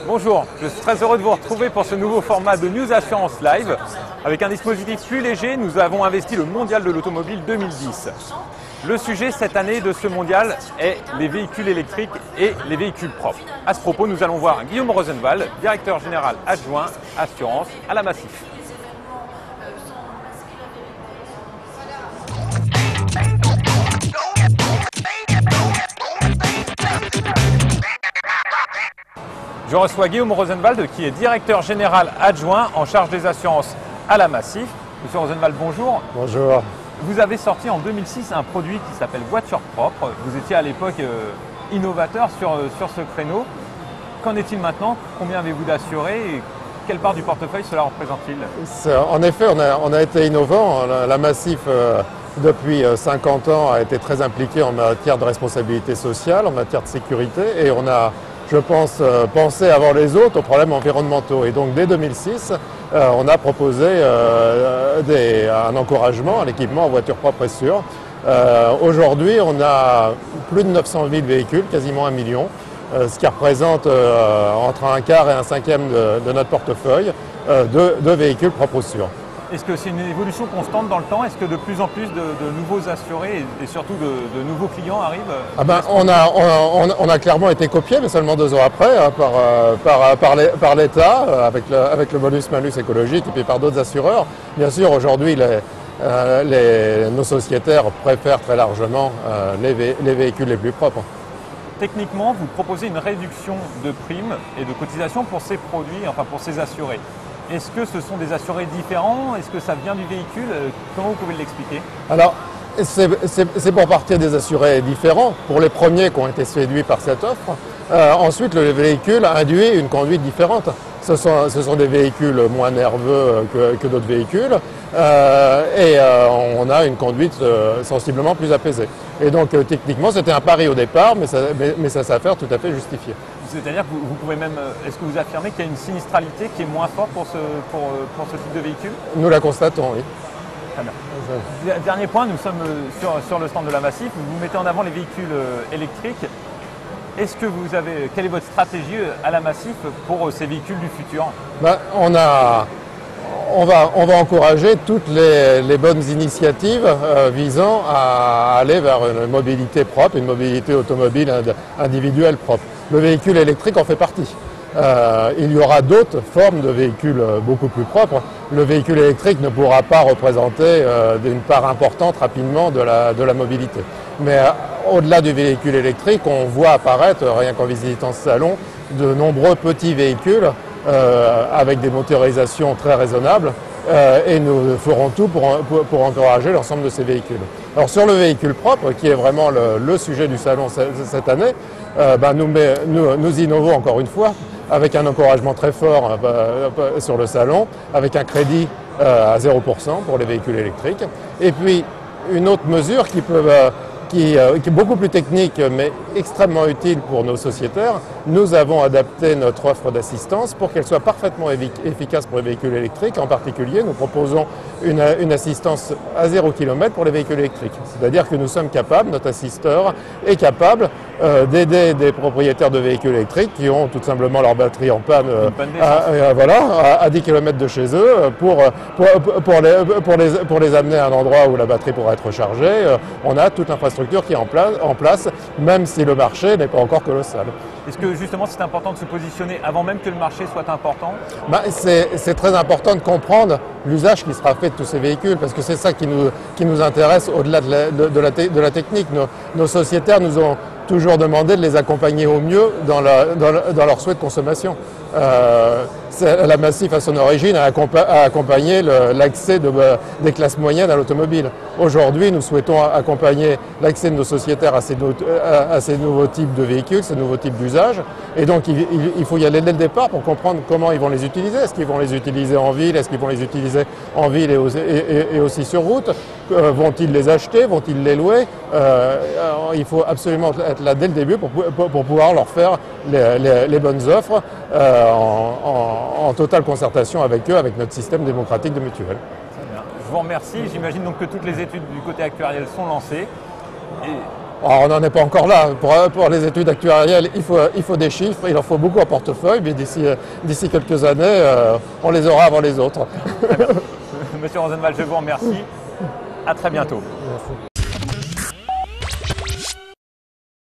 Bonjour, je suis très heureux de vous retrouver pour ce nouveau format de News Assurance Live. Avec un dispositif plus léger, nous avons investi le Mondial de l'Automobile 2010. Le sujet cette année de ce mondial est les véhicules électriques et les véhicules propres. À ce propos, nous allons voir Guillaume Rosenwald, directeur général adjoint assurance à la Massif. Je reçois Guillaume Rosenwald qui est directeur général adjoint en charge des assurances à la Massif. Monsieur Rosenwald, bonjour. Bonjour. Vous avez sorti en 2006 un produit qui s'appelle Voiture propre. Vous étiez à l'époque innovateur sur ce créneau. Qu'en est-il maintenant? Combien avez-vous d'assurés et quelle part du portefeuille cela représente-t-il? En effet, on a été innovant. La Massif, depuis 50 ans, a été très impliquée en matière de responsabilité sociale, en matière de sécurité, et on a, je pense, pensé avant les autres aux problèmes environnementaux. Et donc, dès 2006, on a proposé un encouragement à l'équipement en voiture propre et sûre. Aujourd'hui, on a plus de 900 000 véhicules, quasiment 1 million, ce qui représente entre un quart et un cinquième de notre portefeuille de véhicules propres ou sûrs. Est-ce que c'est une évolution constante dans le temps? Est-ce que de plus en plus de nouveaux assurés et surtout de nouveaux clients arrivent? On a clairement été copié, mais seulement 2 ans après, par l'État, avec le bonus-malus écologique et puis par d'autres assureurs. Bien sûr, aujourd'hui, nos sociétaires préfèrent très largement les véhicules les plus propres. Techniquement, vous proposez une réduction de primes et de cotisations pour ces produits, enfin pour ces assurés. Est-ce que ce sont des assurés différents? Est-ce que ça vient du véhicule? Comment vous pouvez l'expliquer? Alors, c'est pour partie des assurés différents. Pour les premiers qui ont été séduits par cette offre, ensuite le véhicule induit une conduite différente. Ce sont des véhicules moins nerveux que d'autres véhicules et on a une conduite sensiblement plus apaisée. Et donc techniquement c'était un pari au départ, mais ça s'avère tout à fait justifié. C'est-à-dire que vous pouvez même, est-ce que vous affirmez qu'il y a une sinistralité qui est moins forte pour ce type de véhicule? Nous la constatons, oui. Très bien. Dernier point, nous sommes sur le stand de la Massif, vous mettez en avant les véhicules électriques. Quelle est votre stratégie à la Massif pour ces véhicules du futur? On va encourager toutes les bonnes initiatives visant à aller vers une mobilité propre, une mobilité automobile individuelle propre. Le véhicule électrique en fait partie. Il y aura d'autres formes de véhicules beaucoup plus propres. Le véhicule électrique ne pourra pas représenter une part importante rapidement de la mobilité. Mais au-delà du véhicule électrique, on voit apparaître, rien qu'en visitant ce salon, de nombreux petits véhicules avec des motorisations très raisonnables et nous ferons tout pour encourager l'ensemble de ces véhicules. Alors sur le véhicule propre, qui est vraiment le sujet du salon cette année, nous innovons encore une fois avec un encouragement très fort sur le salon, avec un crédit à 0% pour les véhicules électriques. Et puis une autre mesure qui est beaucoup plus technique mais extrêmement utile pour nos sociétaires. Nous avons adapté notre offre d'assistance pour qu'elle soit parfaitement efficace pour les véhicules électriques. En particulier, nous proposons une assistance à 0 km pour les véhicules électriques. C'est-à-dire que nous sommes capables, notre assisteur est capable d'aider des propriétaires de véhicules électriques qui ont tout simplement leur batterie en panne à 10 km de chez eux pour les amener à un endroit où la batterie pourra être rechargée. On a toute l'infrastructure qui est en place, même si le marché n'est pas encore colossal. Est-ce que justement c'est important de se positionner avant même que le marché soit important? C'est très important de comprendre l'usage qui sera fait de tous ces véhicules, parce que c'est ça qui nous intéresse au-delà de la technique. Nos sociétaires nous ont toujours demandé de les accompagner au mieux dans leur souhait de consommation. La Massif, à son origine, a accompagné l'accès des classes moyennes à l'automobile. Aujourd'hui, nous souhaitons accompagner l'accès de nos sociétaires à ces nouveaux types de véhicules, ces nouveaux types d'usages. Et donc, il faut y aller dès le départ pour comprendre comment ils vont les utiliser. Est-ce qu'ils vont les utiliser en ville? Est-ce qu'ils vont les utiliser en ville et aussi sur route? Vont-ils les acheter? Vont-ils les louer? Il faut absolument être là dès le début pour pouvoir leur faire les bonnes offres en totale concertation avec eux, avec notre système démocratique de mutuelle. Je vous remercie. J'imagine donc que toutes les études du côté actuariel sont lancées. Et Alors, on n'en est pas encore là. Pour les études actuarielles, il faut des chiffres, il en faut beaucoup en portefeuille, mais d'ici quelques années, on les aura avant les autres. Monsieur Rosenwald, je vous remercie. À très bientôt. Merci.